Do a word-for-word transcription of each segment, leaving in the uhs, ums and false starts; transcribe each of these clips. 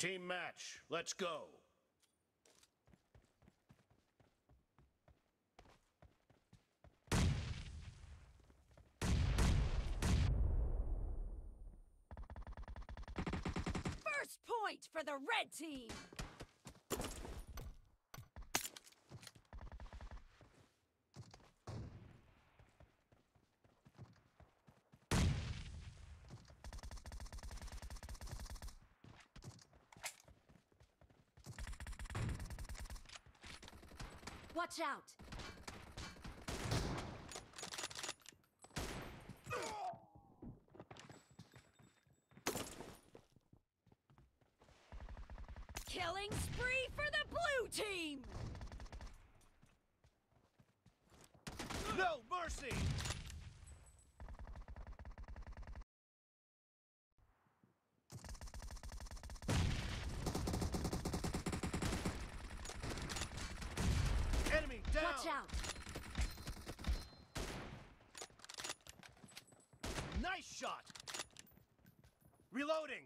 Team match, let's go. First point for the red team! Watch out! Killing spree for the blue team! No mercy! Enemy down! Watch out! Nice shot! Reloading!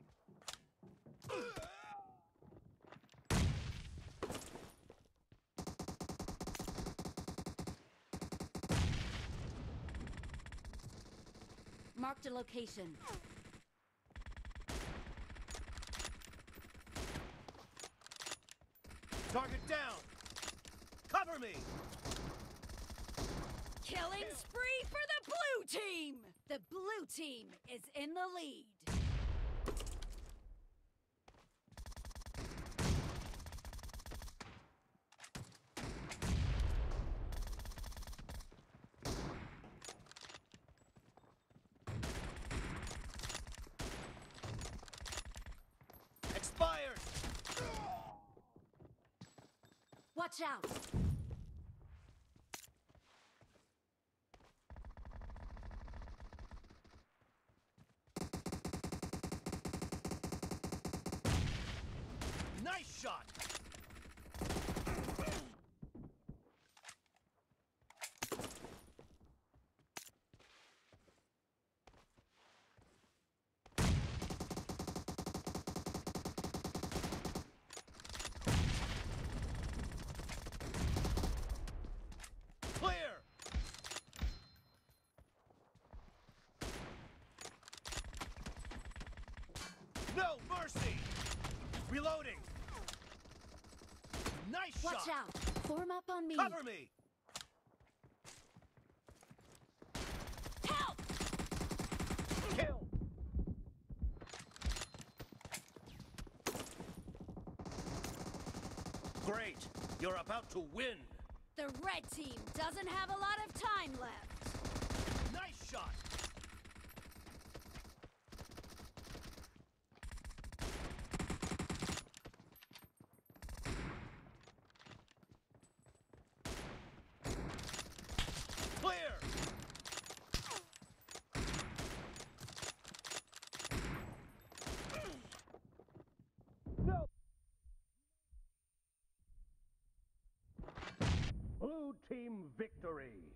Marked a location. Target down! Cover me! Killing spree for the blue team! The blue team is in the lead. Expired! Watch out! Nice shot! Clear! No mercy! Reloading! Nice Watch shot! out! Form up on me! Cover me! Help! Kill! Great! You're about to win! The red team doesn't have a lot of time left. Nice shot! Clear! No! Blue team victory!